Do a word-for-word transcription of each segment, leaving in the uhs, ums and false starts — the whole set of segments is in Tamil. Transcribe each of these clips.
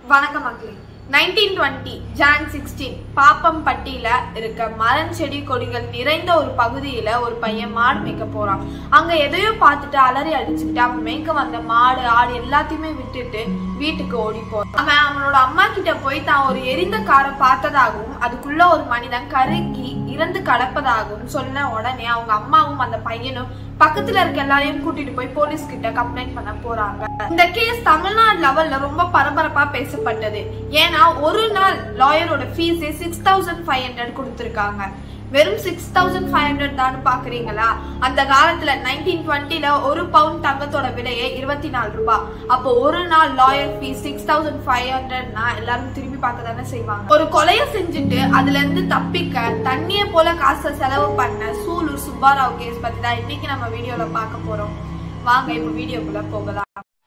வணக்கம் மக்களே. நைன்டீன் டுவெண்ட்டி ஜான் சிக்ஸ்டீன் பாப்பம்பட்டியில இருக்க மரம் செடி கொடிகள் நிறைந்த ஒரு பகுதியில ஒரு பையன் மாடு மேய்க்க போறான். அங்க எதையோ பார்த்துட்டு அலறி அடிச்சுக்கிட்டு அவன் மேய்க்க வந்த மாடு ஆடு எல்லாத்தையுமே விட்டுட்டு வீட்டுக்கு ஓடி போறான். அவன் அவனோட அம்மா கிட்ட போய் தான் ஒரு எரிந்த காரை பார்த்ததாகவும் அதுக்குள்ள ஒரு மனிதன் கருகி இறந்து கடப்பதாகவும் சொன்ன உடனே அவங்க அம்மாவும் அந்த பையனும் பக்கத்துல இருக்க எல்லாரையும் கூட்டிட்டு போய் போலீஸ் கிட்ட கம்ப்ளைண்ட் பண்ண போறாங்க. இந்த கேஸ் தமிழ்நாடு லெவல்ல ரொம்ப பரபரப்பா பேசப்பட்டது. ஏன்னா ஒரு நாள் லாயரோட ஃபீஸே சிக்ஸ் தௌசண்ட் ஃபைவ் ஹண்ட்ரட் கொடுத்துருக்காங்க. வெறும் சிக்ஸ் தௌசண்ட் ஃபைவ் ஹண்ட்ரட் தான் பாக்குறீங்களா? அந்த காலத்துல நைன்டீன் டுவெண்ட்டில ஒரு பவுண்ட் தங்கத்தோட விலையே இருபத்தி நாலு ரூபாய். அப்போ ஒரு நாள் lawyer fees six thousand five ஹண்ட்ரட்னா எல்லாரும் திரும்பி பார்க்க தானே செய்வாங்க. ஒரு கொலையை செஞ்சுட்டு அதுல இருந்து தப்பிக்க தண்ணிய போல காசை செலவு பண்ண சூலூர் சுப்பாராவ் கேஸ் பத்தி தான் இன்னைக்கு நம்ம வீடியோல பார்க்க போறோம். வாங்க இப்ப வீடியோக்குள்ள போகலாம்.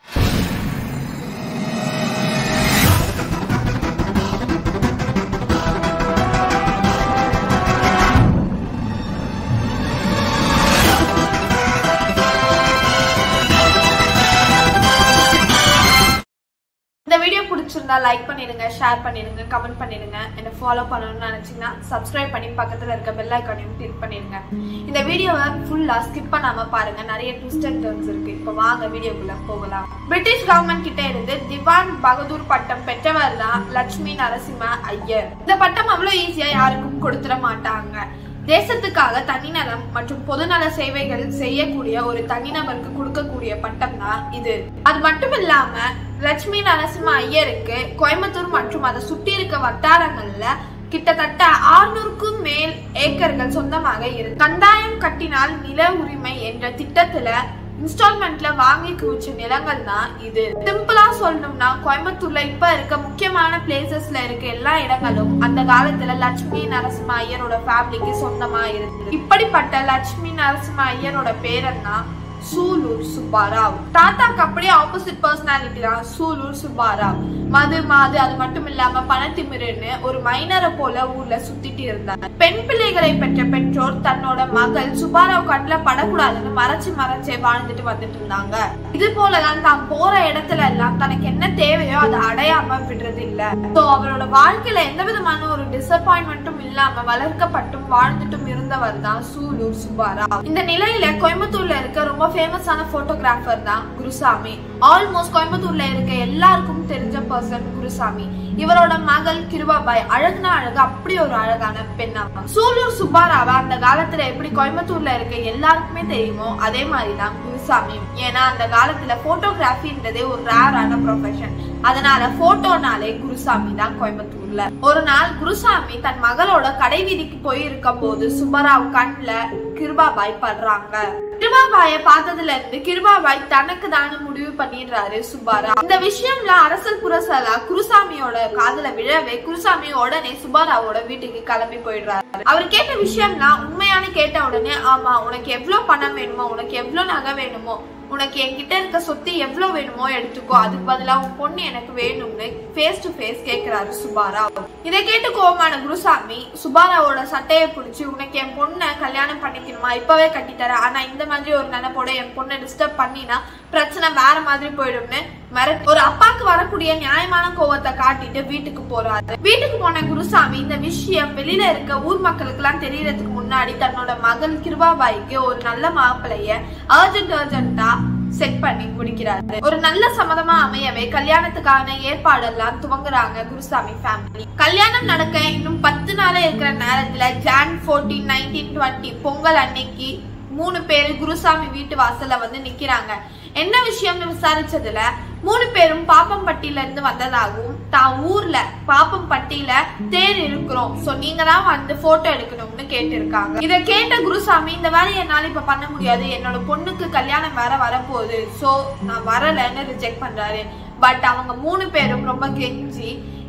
இந்த வீடியோ பிடிச்சிருந்தா லைக் பண்ணிடுங்க, ஷேர் பண்ணிடுங்க, கமெண்ட் பண்ணிடுங்க. என்ன ஃபாலோ பண்ணணும்னு நினைச்சீங்கன்னா சப்ஸ்கிரைப் பண்ணி பக்கத்துல இருக்க பெல் ஐகானையும் கிளிக் பண்ணிடுங்க. இந்த வீடியோவை ஃபுல்லா ஸ்கிப் பண்ணாம பாருங்க, நிறைய ட்விஸ்ட் அண்ட் டர்ன்ஸ் இருக்கு. இப்போ வாங்க வீடியோக்குள்ள போகலாம். பிரிட்டிஷ் கவர்மெண்ட் கிட்ட இருந்து திவான் பகதூர் பட்டம் பெற்றவர் தான் லட்சுமி நரசிம்ம ஐயர். இந்த பட்டம் அவ்வளவு ஈஸியா யாருக்கும் கொடுத்துட மாட்டாங்க. தேசத்துக்காக தனிநலம் மற்றும் பொதுநல சேவைகள் செய்யக்கூடிய ஒரு தனிநபருக்கு கொடுக்கக்கூடிய பட்டம் தான் இது. அது மட்டும் இல்லாம லட்சுமி நரசிம்ம ஐயருக்கு கோயம்புத்தூர் மற்றும் அதை சுற்றி இருக்க வட்டாரங்கள்ல கிட்டத்தட்ட ஆறுநூறுக்கும் மேல் ஏக்கர்கள் சொந்தமாக இருக்கு. கந்தாயம் கட்டினால் நில உரிமை என்ற திட்டத்துல இன்ஸ்டால்மெண்ட்ல வாங்கி குவிச்ச நிலங்கள் தான் இது. சிம்பிளா சொல்லணும்னா கோயம்புத்தூர்ல இப்ப இருக்க முக்கியமான பிளேசஸ்ல இருக்க எல்லா இடங்களும் அந்த காலத்துல லட்சுமி நரசிம்ம ஐயரோட ஃபேமிலிக்கு சொந்தமா இருந்தது. இப்படிப்பட்ட லட்சுமி நரசிம்ம ஐயரோட பேரன்னா சூலூர் சுப்பாராவ். தாத்தாக்கு அப்படியே ஆப்போசிட் பர்சனாலிட்டி தான் சூலூர் சுப்பாராவ். மது மாது அது மட்டும் இல்லாம பணத்திமிருன்னு ஒரு மைனரை போல ஊர்ல சுத்திட்டு இருந்தார். பெண் பிள்ளைகளை பெற்ற பெற்றோர் தன்னோட மகள் சுப்பாராவ் கண்ணுல படக்கூடாதுன்னு மறைச்சு மறைச்சே வாழ்ந்துட்டு வந்துட்டு இருந்தாங்க. இது போலதான் தான் போற இடத்துல எல்லாம் தனக்கு என்ன தேவையோ அதை அடையாம விடுறது இல்ல. சோ அவரோட வாழ்க்கையில எந்த விதமான ஒரு டிசப்பாயின்மெண்ட்டும் இல்லாம வளர்க்கப்பட்டும் வாழ்ந்துட்டும் இருந்தவர் தான் சூலூர் சுப்பாராவ். இந்த நிலையில கோயம்புத்தூர்ல இருக்க ரொம்ப ஃபேமஸான போட்டோகிராஃபர் தான் குருசாமி. ஆல்மோஸ்ட் கோயம்புத்தூர்ல இருக்க எல்லாருக்கும் தெரிஞ்ச பர்சன் குருசாமி. இவரோட மகள் கிருபாபாய் அழகுனா அழகு, அப்படி ஒரு அழகான பெண்ணா. சூலூர் சுப்பாராவ அந்த காலத்துல எப்படி கோயம்புத்தூர்ல இருக்க எல்லாருக்குமே தெரியுமோ அதே மாதிரிதான் குருசாமி. ஏன்னா அந்த காலத்துல போட்டோகிராஃபின்றதே ஒரு ரேரான ப்ரொஃபஷன். அதனால போட்டோனாலே குருசாமி தான் கோயம்புத்தூர்ல. ஒரு நாள் குருசாமி தன் மகளோட கடை வீதிக்கு போயிருக்கும் போது சுப்பராவ் கண்ல கிருபாபாய் படுறாங்க. கிருபாபாய பார்த்ததுல இருந்து கிருபாபாய் தனக்கு தானே முடிவு பண்ணிடுறாரு சுப்பாராவ். இந்த விஷயம்ல அரசல் புரசலா குருசாமியோட காதுல விழவே குருசாமி உடனே சுப்பாராவோட வீட்டுக்கு கிளம்பி போயிடுறாரு. அவர் கேட்ட விஷயம்லாம் உண்மையான கேட்ட உடனே, ஆமா உனக்கு எவ்வளவு பணம் வேணுமோ, உனக்கு எவ்வளவு நகை வேணுமோ, உனக்கு என்கிட்ட இருக்க சொத்து எவ்வளவு வேணுமோ எடுத்துக்கோ, அதுக்கு பதிலா உன் பொண்ணு எனக்கு வேணும்னு ஃபேஸ் டு ஃபேஸ் கேட்கிறாரு சுப்பாராவ். இதை கேட்டு கோபமான குருசாமி சுப்பாராவோட சட்டையை பிடிச்சி, உனக்கு என் பொண்ணை கல்யாணம் பண்ணிக்கணுமா, இப்பவே கட்டித்தர, ஆனா இந்த மாதிரி ஒரு நினைப்போட என் பொண்ணை டிஸ்டர்ப் பண்ணினா பிரச்சனை வேற மாதிரி போயிடும்னு மிரட்டி ஒரு அப்பாக்கு வரக்கூடிய நியாயமான கோவத்தை காட்டிட்டு வீட்டுக்கு போறாரு. வீட்டுக்கு போன குருசாமி இந்த விஷயம் வெளியில இருக்க ஊர் மக்களுக்கு எல்லாம் தெரியறதுக்கு முன்னாடி தன்னோட மகள் கிருபாபாய்க்கு ஒரு நல்ல மாப்பிளைய அர்ஜென்ட் அர்ஜென்டா செட் பண்ணி முடிக்கிறாரு. ஒரு நல்ல சம்மதமா அமையவே கல்யாணத்துக்கான ஏற்பாடெல்லாம் துவங்குறாங்க குருசாமி ஃபேமிலி. கல்யாணம் நடக்க இன்னும் பத்து நாளே இருக்கிற நேரத்துல Jan fourteen nineteen twenty Pongal அன்னைக்கு மூணு பேரு குருசாமி வீட்டு வாசல்ல வந்து நிக்கிறாங்க. என்ன விஷயம்னு விசாரிச்சதுல மூணு பேரும் பாப்பம்பட்டியில இருந்து வந்ததாகவும் தான் ஊர்ல பாப்பம்பட்டியில தேர் இருக்கிறோம், சோ நீங்க தான் வந்து போட்டோ எடுக்கணும்னு கேட்டு இருக்காங்க. இத கேட்ட குருசாமி, இந்த வேலையை என்னால இப்ப பண்ண முடியாது, என்னோட பொண்ணுக்கு கல்யாணம் வேற வரப்போகுது, சோ நான் வரலன்னு ரிஜெக்ட் பண்றாரு. பட் அவங்க மூணு பேரும் ரொம்ப கெஞ்சி,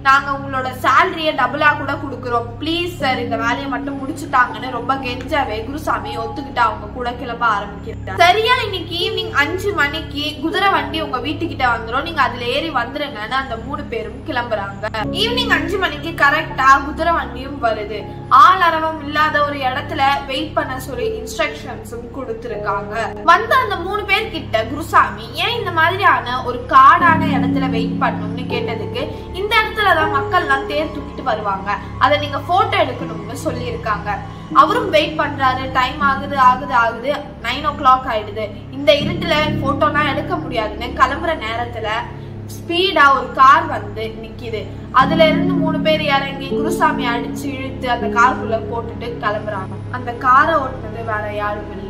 நாங்க உங்களோட சேலரிய டபுளா கூட கொடுக்குறோம், பிளீஸ் சார் இந்த வேலையை மட்டும் முடிச்சுட்டாங்கன்னு ரொம்ப கெஞ்சாவே குருசாமி ஒத்துக்கிட்டு அவங்க கூட கிளம்ப ஆரம்பிக்கிறாங்க. சரியா இன்னைக்கு ஈவினிங் அஞ்சு மணிக்கு குதிரை வண்டி உங்க வீட்டுக்கிட்ட வந்துடும், நீங்க அதுல ஏறி வந்துருங்கன்னு அந்த மூணு பேரும் கிளம்புறாங்க. ஈவினிங் அஞ்சு மணிக்கு கரெக்டா குதிரை வண்டியும் வருது. ஆள் அரவம் இல்லாத ஒரு இடத்துல வெயிட் பண்ண சொல்லி இன்ஸ்ட்ரக்ஷன்ஸும் கொடுத்திருக்காங்க. வந்த அந்த மூணு பேர் கிட்ட குருசாமி ஏன் இந்த மாதிரியான ஒரு காடான இடத்துல வெயிட் பண்ணணும்னு கேட்டதுக்கு, இந்த இடத்துலதான் மக்கள் எல்லாம் தேர் தூக்கிட்டு வருவாங்க, அதை நீங்க போட்டோ எடுக்கணும்னு சொல்லி இருக்காங்க. அவரும் வெயிட் பண்றாரு. டைம் ஆகுது ஆகுது ஆகுது நைன் ஓ கிளாக் ஆயிடுது. இந்த இருட்டுல போட்டோலாம் எடுக்க முடியாதுன்னு கிளம்புற நேரத்துல ஸ்பீடா ஒரு கார் வந்து நிக்குது. அதுல இருந்து மூணு பேர் இறங்கி குருசாமி அடிச்சு இழுத்து அந்த காருக்குள்ள போட்டுட்டு கிளம்புறாங்க. அந்த காரை ஓட்டுனது வேற யாரும் இல்ல,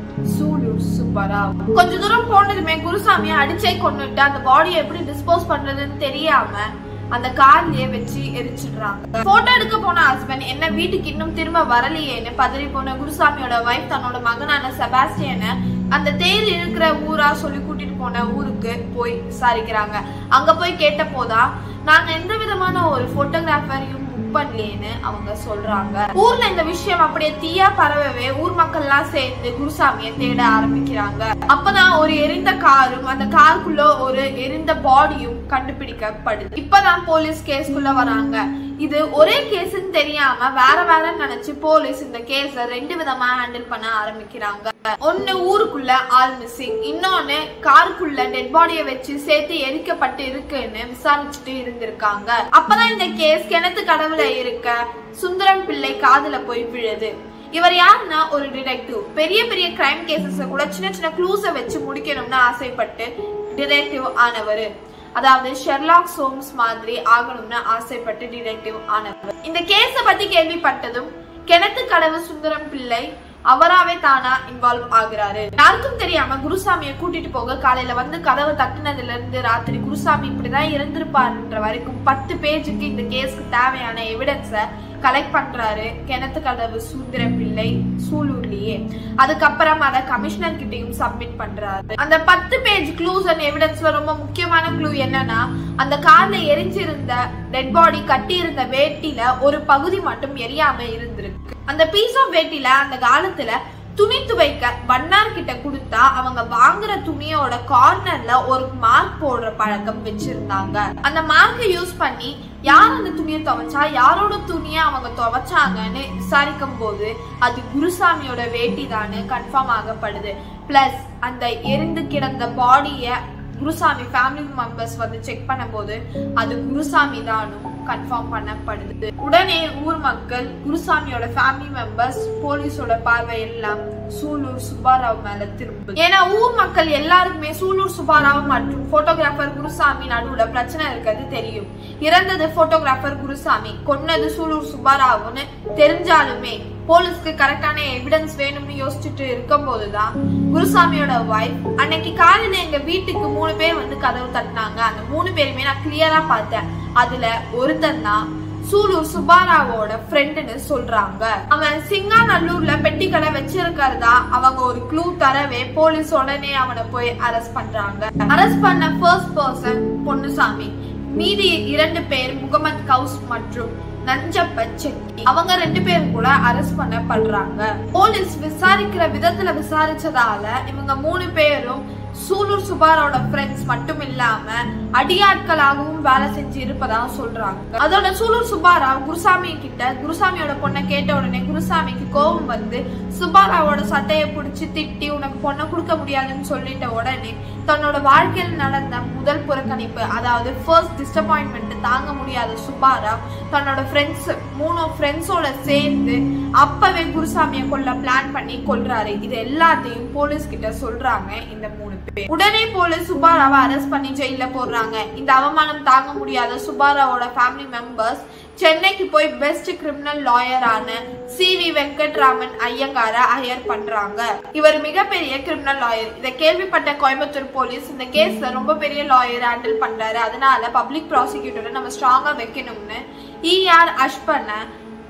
சூலூர் சுப்பராவ். கொஞ்ச தூரம் போனதுமே குருசாமியை அடிச்சே கொண்டுட்டு அந்த பாடியை எப்படி டிஸ்போஸ் பண்றதுன்னு தெரியாம அந்த கார்லயே வச்சு எரிச்சிடுறாங்க. போட்டோ எடுக்க போன ஹஸ்பண்ட் என்ன வீட்டுக்கு இன்னும் திரும்ப வரலையேன்னு பதறி போன குருசாமியோட வைஃப் தன்னோட மகனான செபாஸ்டியனை அந்த தேர் இருக்கிற ஊரா சொல்லி கூட்டிட்டு போன ஊருக்கு போய் விசாரிக்கிறாங்க. அங்க போய் கேட்ட போதா நாங்க எந்த விதமான ஒரு போட்டோகிராஃபரையும் புக் பண்ணலேன்னு அவங்க சொல்றாங்க. ஊர்ல இந்த விஷயம் அப்படியே தீயா பரவவே ஊர் மக்கள் எல்லாம் சேர்ந்து குருசாமியை தேட ஆரம்பிக்கிறாங்க. அப்பதான் ஒரு எரிந்த காரும் அந்த காருக்குள்ள ஒரு எரிந்த பாடியும் கண்டுபிடிக்கப்படுது. இப்பதான் போலீஸ் கேஸ்குள்ள வராங்க. இது ஒரே கேஸ்ன்னு தெரியாம வேற வேற நினைச்சு போலீஸ் இந்த கேஸ ரெண்டு விதமா ஹேண்டில் பண்ண ஆரம்பிக்கிறாங்க. ஒன்னு ஊருக்குள்ள ஆள் மிஸ்ஸிங், இன்னொன்னு காருக்குள்ள டெட் பாடியை வச்சு சேர்த்து எரிக்கப்பட்டு இருக்குன்னு விசாரிச்சுட்டு இருந்திருக்காங்க. அப்பதான் இந்த கேஸ் கிணத்து கடவுள இருக்க சுந்தரம் பிள்ளை காதுல போய் விழுது. இவர் யாருன்னா ஒரு டிடெக்டிவ். பெரிய பெரிய கிரைம் கேசஸ் கூட சின்ன சின்ன க்ளூஸ வச்சு முடிக்கணும்னு ஆசைப்பட்டு டிடெக்டிவ் ஆனவர். அதாவது ஷெர்லாக் ஹோம்ஸ் மாதிரி ஆகணும்னு ஆசைப்பட்டு டிடெக்டிவ் ஆனவர். இந்த கேஸ பத்தி கேள்விப்பட்டதும் கிணத்து கடவு சுந்தரம் பிள்ளை அவராவே தானா இன்வால்வ் ஆகுறாரு. யாருக்கும் தெரியாம குருசாமியை கூட்டிட்டு போக காலையில வந்து கதவை தட்டுனதுல இருந்து ராத்திரி குருசாமி இப்படிதான் இறந்திருப்பாருன்ற வரைக்கும் பத்து பேஜுக்கு இந்த கேஸ்க்கு தேவையான எவிடன்ஸ கலெக்ட் பண்றாரு கிணத்து கடவு சுந்தரம் பிள்ளை சூலூர்லயே. அதுக்கப்புறம் அதை கமிஷனர் கிட்டையும் சப்மிட் பண்றாரு. அந்த பத்து பேஜ் க்ளூஸ் அண்ட் எவிடன்ஸ்ல ரொம்ப முக்கியமான க்ளூ என்னன்னா, அந்த கார்ல எரிஞ்சிருந்த டெட் பாடி கட்டி இருந்த வேட்டில ஒரு பகுதி மட்டும் எரியாம இருந்திருக்கு. அந்த பீஸ் ஆஃப் வேட்டில அந்த காலத்துல துணி துவைக்க வண்ணார் கிட்ட கொடுத்தா அவங்க வாங்குற துணியோட கார்னர்ல ஒரு மார்க் போடுற பழக்கம் வச்சிருந்தாங்க. அந்த மார்க்கை யூஸ் பண்ணி யார் அந்த துணியை துவைச்சா, யாரோட துணியை அவங்க துவைச்சாங்கன்னு விசாரிக்கும் போது அது குருசாமியோட வேட்டி தானு கன்ஃபார்ம் ஆகப்படுது. பிளஸ் அந்த எரிந்து கிடந்த பாடிய குருசாமி ஃபேமிலி மெம்பர்ஸ் வந்து செக் பண்ணும் போது அது குருசாமி தானும் கன்ஃபார்ம் பண்ணப்படுது. உடனே ஊர் மக்கள், குருசாமியோட ஃபேமிலி மெம்பர்ஸ், போலீஸோட பார்வை எல்லாம் சூலூர் சுப்பாராவ் மேல திரும்புது. ஏன்னா ஊர் மக்கள் எல்லாருக்குமே சூலூர் சுப்பாராவ் மற்றும் போட்டோகிராஃபர் குருசாமி நடுவுல பிரச்சனை இருக்கிறது தெரியும். இறந்தது போட்டோகிராஃபர் குருசாமி, கொன்னது சூலூர் சுப்பாராவ்னு தெரிஞ்சாலுமே போலீஸ்க்கு கரெக்டான எவிடன்ஸ் வேணும்னு யோசிச்சுட்டு இருக்கும் போதுதான் குருசாமியோட வைஃப் அன்னைக்கு காலையில எங்க வீட்டுக்கு மூணு பேர் வந்து கதவு தட்டினாங்க. அந்த மூணு பேருமே நான் கிளியரா பார்த்தேன். அதுல ஒருத்தன் தான் சூலூர் சுப்பாராவோட ஃப்ரெண்டுன்னு சொல்றாங்க. அவன் சிங்காநல்லூர்ல பெட்டி கடை வச்சிருக்கிறதா அவங்க ஒரு க்ளூ தரவே போலீஸ் உடனே அவனை போய் அரெஸ்ட் பண்றாங்க. அரெஸ்ட் பண்ண ஃபர்ஸ்ட் பர்சன் பொன்னுசாமி, மீதி இரண்டு பேர் முகமது கவுஸ் மற்றும் நஞ்சப்ப செட்டி, அவங்க ரெண்டு பேரும் கூட அரெஸ்ட் பண்ணப்படுறாங்க. போலீஸ் விசாரிக்கிற விதத்துல விசாரிச்சதால இவங்க மூணு பேரும் சூலூர் சுப்பாராவோட ஃப்ரெண்ட்ஸ் மட்டும் இல்லாம அடியாட்களாகவும் வேலை செஞ்சு இருப்பதா சொல்றாங்க. அதோட சூலூர் சுப்பாராவ் குருசாமி கிட்ட குருசாமியோட பொண்ணை கேட்ட உடனே குருசாமிக்கு கோபம் வந்து சுப்பாராவோட சட்டையை பிடிச்சி திட்டி உனக்கு பொண்ணை கொடுக்க முடியாதுன்னு சொல்லிட்ட உடனே தன்னோட வாழ்க்கையில் நடந்த முதல் புறக்கணிப்பு, அதாவது ஃபர்ஸ்ட் டிசப்பாயின்மெண்ட் தாங்க முடியாத சுப்பாராவ் தன்னோட ஃப்ரெண்ட்ஸ் மூணு ஃப்ரெண்ட்ஸோட சேர்ந்து அப்பவே குருசாமியை கொல்ல பிளான் பண்ணி கொல்றாரு. இது எல்லாத்தையும் போலீஸ் கிட்ட சொல்றாங்க இந்த மூணு பேர். உடனே போலீஸ் சுப்பாராவை அரெஸ்ட் பண்ணி ஜெயில போடுறாங்க. இந்த அவமானம் தாங்க முடியாத சுப்பாராவோட ஃபேமிலி மெம்பர்ஸ் சென்னைக்கு போய் பெஸ்ட் கிரிமினல் லாயரான சி வி வெங்கட்ராமன் ஐயங்கார ஹையர் பண்றாங்க. இவர் மிகப்பெரிய கிரிமினல் லாயர். இதை கேள்விப்பட்ட கோயம்புத்தூர் போலீஸ் இந்த கேஸ்ல ரொம்ப பெரிய லாயர் ஹேண்டில் பண்றாரு, அதனால பப்ளிக் ப்ராசிக்யூட்டரை நம்ம ஸ்ட்ராங்கா வைக்கணும்னு இ ஆர் அஷ்பனை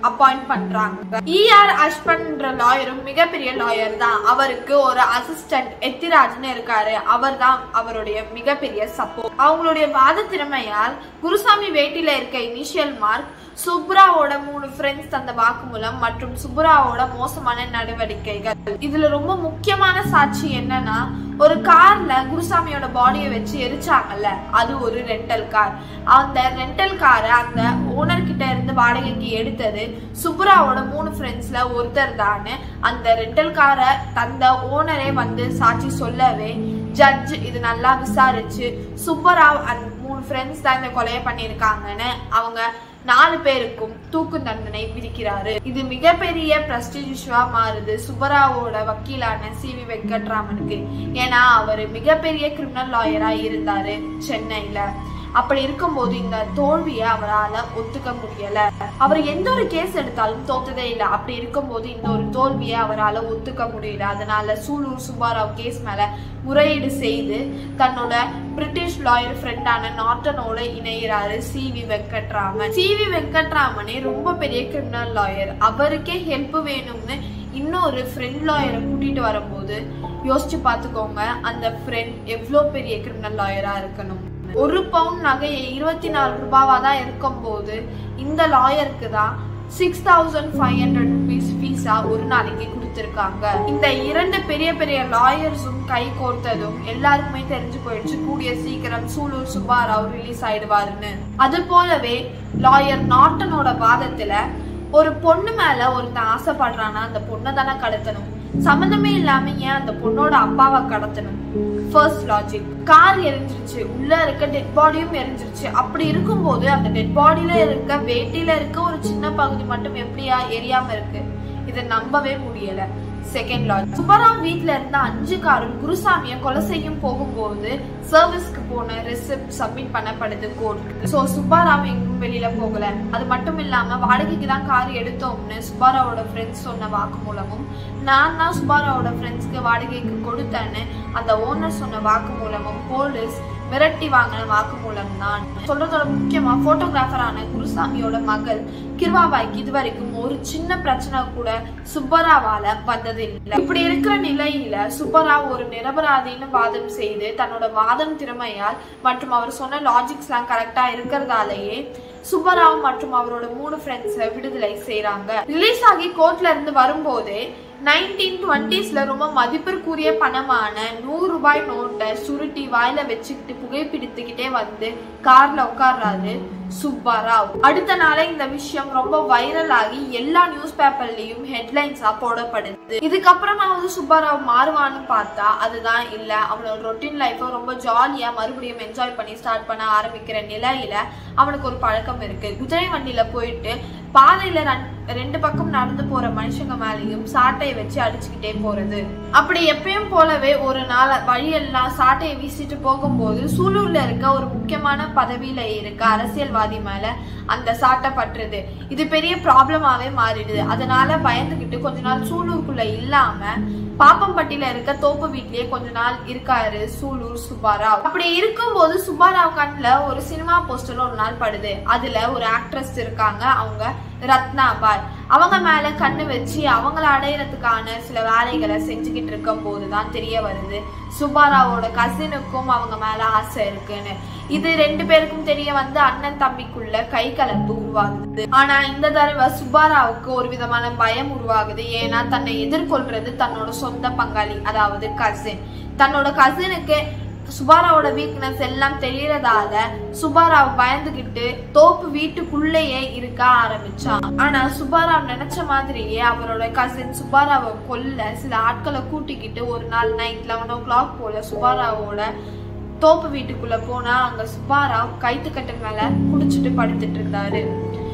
அப்பாயிண்ட் பண்றாங்க. ஈஆர் அஷ்பன்ற லாயரும் மிகப்பெரிய லாயர் தான். அவருக்கு ஒரு அசிஸ்டன்ட் எத்திராஜ்னு இருக்காரு. அவர் தான் அவருடைய மிகப்பெரிய சப்போர்ட். அவங்களுடைய வாத திறமையால் குருசாமி வேட்டில இருக்க இனிஷியல் மார்க், சுப்ராவோட மூணு ஃப்ரெண்ட்ஸ் தந்த வாக்குமூலம் மற்றும் சுப்ராவோட மோசமான நடவடிக்கைகள். இதுல ரொம்ப முக்கியமான சாட்சி என்னன்னா, ஒரு கார்ல குருசாமியோட பாடியை வச்சு எரிச்சாங்கல்ல, அது ஒரு ரெண்டல் கார். அந்த ரெண்டல் காரை அந்த ஓனர் கிட்ட இருந்து வாடகைக்கு எடுத்தது சுப்ராவோட மூணு ஃப்ரெண்ட்ஸ்ல ஒருத்தர் தான். அந்த ரெண்டல் காரை தந்த ஓனரே வந்து சாட்சி சொல்லவே ஜட்ஜ் இது நல்லா விசாரிச்சு சுப்பராவ் அந்த மூணு ஃப்ரெண்ட்ஸ் தான் இந்த கொலையை பண்ணியிருக்காங்கன்னு அவங்க நாலு பேருக்கும் தூக்கு தண்டனை விதிக்கிறாரு. இது மிகப்பெரிய பிரஸ்டீஜியஸா மாறுது சுப்பராவோட வக்கீலான சி வி வெங்கட்ராமனுக்கு. ஏன்னா அவரு மிகப்பெரிய கிரிமினல் லாயரா இருந்தாரு சென்னையில. அப்படி இருக்கும்போது இந்த தோல்வியை அவரால் ஒத்துக்க முடியல. அவர் எந்த ஒரு கேஸ் எடுத்தாலும் தோத்ததே இல்லை. அப்படி இருக்கும்போது இந்த ஒரு தோல்வியை அவரால் ஒத்துக்க முடியல. அதனால சூலூர் சுப்பாராவ் கேஸ் மேல முறையீடு செய்து தன்னோட பிரிட்டிஷ் லாயர் ஃப்ரெண்டான நார்டனோட இணைகிறாரு C V Venkatraman. C V வெங்கட்ராமனே ரொம்ப பெரிய கிரிமினல் லாயர். அவருக்கே ஹெல்ப் வேணும்னு இன்னொரு ஃப்ரெண்ட் லாயரை கூட்டிட்டு வரும்போது யோசிச்சு பாத்துக்கோங்க, அந்த ஃப்ரெண்ட் எவ்வளோ பெரிய கிரிமினல் லாயரா இருக்கணும். ஒரு பவுண்ட் நகையை இருபத்தி நாலு ரூபாவா தான் இருக்கும் போது இந்த லாயருக்கு தான் six thousand five hundred rupees ஃபீஸா ஒரு நாளைக்கு கொடுத்திருக்காங்க. இந்த இரண்டு பெரிய பெரிய லாயர்ஸும் கை கோர்த்ததும் எல்லாருக்குமே தெரிஞ்சு போயிடுச்சு கூடிய சீக்கிரம் சூலூர் சுப்பாராவ் ரிலீஸ் ஆயிடுவாருன்னு. அது போலவே லாயர் நார்டனோட வாதத்துல ஒரு பொண்ணு மேல ஒருத்தன் ஆசைப்படுறானா அந்த பொண்ணை தானே கடத்தணும், சம்பந்தமே இல்லாம ஏன் அந்த பொண்ணோட அப்பாவை கடத்தணும்? First logic. கார் எரிஞ்சிருச்சு, உள்ள இருக்க டெட் பாடியும் எரிஞ்சிருச்சு. அப்படி இருக்கும்போது அந்த டெட் பாடியில இருக்க வேட்டில இருக்க ஒரு சின்ன பகுதி மட்டும் எப்படியா எரியாம இருக்கு? இதை நம்பவே முடியல. Second logic. சுப்பராவ் வீட்டுல இருந்த அஞ்சு காரும் குருசாமியை கொலை செய்யும் போகும்போது சர்வீஸ்க்கு போன ரெசிப்ட் சப்மிட் பண்ணப்படுது கோர்ட்டுக்கு. சோ சுப்பாராவ் எங்கும் வெளியில போகல. அது மட்டும் இல்லாம வாடகைக்கு தான் கார் எடுத்தோம்னு சுப்பாராவோட ஃப்ரெண்ட்ஸ் சொன்ன வாக்கு மூலமும், நான் தான் சுப்பாராவோட ஃப்ரெண்ட்ஸ்க்கு வாடகைக்கு கொடுத்தேன்னு அந்த ஓனர் சொன்ன வாக்கு மூலமும் போலீஸ் மிரட்டி வாங்கின வாக்கு மூலம் தான். சொல்றதோட முக்கியமா போட்டோகிராஃபரான குருசாமியோட மகள் கிருவாபாய்க்கு இது வரைக்கும் ஒரு சின்ன பிரச்சனை கூட சுப்பராவால வந்தது இல்லை. இப்படி இருக்கிற நிலையில சுப்பராவ் ஒரு நிரபராதின்னு வாதம் செய்து தன்னோட வாதம் திறமையால் மற்றும் அவர் சொன்ன லாஜிக்ஸ் எல்லாம் கரெக்டா இருக்கிறதாலேயே சுப்பராவ் மற்றும் அவரோட மூணு ஃப்ரெண்ட்ஸை விடுதலை செய்யறாங்க. ரிலீஸ் ஆகி கோர்ட்ல இருந்து வரும்போதே நைன்டீன் டுவெண்ட்டிஸ்ல ரொம்ப மதிப்பிற்குரிய பணமான நூறு ரூபாய் நோட்டை சுருட்டி வாயில வச்சுக்கிட்டு புகைப்பிடித்துக்கிட்டே வந்து கார்ல உட்கார்றாரு சுப்பாராவ். அடுத்த நாளே இந்த விஷயம் ரொம்ப வைரல் ஆகி எல்லா நியூஸ் பேப்பர்லயும் ஹெட்லைன்ஸா போடப்படுது. இதுக்கப்புறமாவது சுப்பாராவ் மாறுவான்னு பார்த்தா அதுதான் இல்ல. அவனோட ரொட்டீன் லைஃபை ரொம்ப ஜாலியா மறுபடியும் என்ஜாய் பண்ணி ஸ்டார்ட் பண்ண ஆரம்பிக்கிற நிலையில அவனுக்கு ஒரு பழக்கம் இருக்கு. குதிரை வண்டியில போயிட்டு பாதையில ரெண்டு பக்கம் நடந்து போற மனுஷங்க மேலேயும் சாட்டையை வச்சு அடிச்சுக்கிட்டே போறது. அப்படி எப்பயும் போலவே ஒரு நாள் வழியெல்லாம் சாட்டையை வீசிட்டு போகும்போது சூலூர்ல இருக்க ஒரு முக்கியமான பதவியில இருக்க அரசியல்வாதி மேல அந்த சாட்டை பற்றுது. இது பெரிய ப்ராப்ளமாவே மாறிடுது. அதனால பயந்துகிட்டு கொஞ்ச நாள் சூலூருக்குள்ள இல்லாம பாப்பம்பட்டியில இருக்க தோப்பு வீட்லயே கொஞ்ச நாள் இருக்காரு சூலூர் சுப்பாராவ். அப்படி இருக்கும் போது சுப்பாராவ் கண்ணுல ஒரு சினிமா போஸ்டர் ஒரு நாள் படுது. அதுல ஒரு ஆக்ட்ரஸ் இருக்காங்க, அவங்க ரத்னாபாய். அவங்க மேல கண்ணு வச்சு அவங்கள அடையறதுக்கான சில வேலைகளை செஞ்சுக்கிட்டு இருக்கும் போதுதான் தெரிய வருது சுப்பாராவோட கசினுக்கும் அவங்க மேல ஆசை இருக்குன்னு. இது ரெண்டு பேருக்கும் தெரிய வந்து அண்ணன் தம்பிக்குள்ள கை கலப்பு உருவாகுது. ஆனா இந்த தடவை சுப்பாராவுக்கு ஒரு விதமான பயம் உருவாகுது. ஏன்னா தன்னை எதிர்கொள்றது தன்னோட சொந்த பங்காளி, அதாவது கசின். தன்னோட கசினுக்கு சுப்பாராவோட வீக்னஸ் எல்லாம் தெரியறதால சுப்பாராவ் பயந்துகிட்டு தோப்பு வீட்டுக்குள்ளேயே இருக்க ஆரம்பிச்சான். ஆனா சுப்பாராவ் நினைச்ச மாதிரியே அவரோட கசின் சுப்பாராவை கொல்ல சில ஆட்களை கூட்டிக்கிட்டு ஒரு நாள் நைட் லெவன் ஓ கிளாக் போல சுப்பாராவோட தோப்பு வீட்டுக்குள்ள போனா அங்க சுப்பாராவ் கைத்துக்கட்டு மேல குடிச்சிட்டு படுத்துட்டு இருந்தாரு.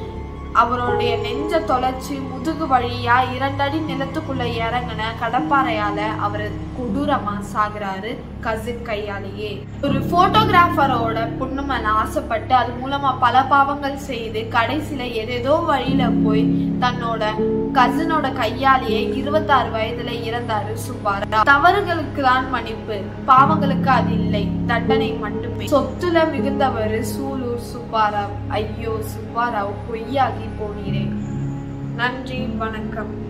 அவருடைய நெஞ்ச தொலைச்சு முதுகு வழியா இரண்டடி நிலத்துக்குள்ள இறங்கின கடப்பாறையால அவரு கொடூரமா சாகுறாரு கசின் கையாலேயே. ஒரு போட்டோகிராஃபரோட பொண்ணு மேல ஆசைப்பட்டு அது மூலமா பல பாவங்கள் செய்து கடைசியில ஏதேதோ வழியில போய் தன்னோட கசினோட கையாலேயே இருபத்தி ஆறு வயதுல இறந்தாரு சுப்பாராவ். தவறுகளுக்கு தான் மன்னிப்பு, பாவங்களுக்கு அது இல்லை, தண்டனை மட்டுமே. சொத்துல மிகுந்தவர் சூலூர் சுப்பாராவ். ஐயோ சுப்பாராவ் பொய்யாகி போனீரே. நன்றி, வணக்கம்.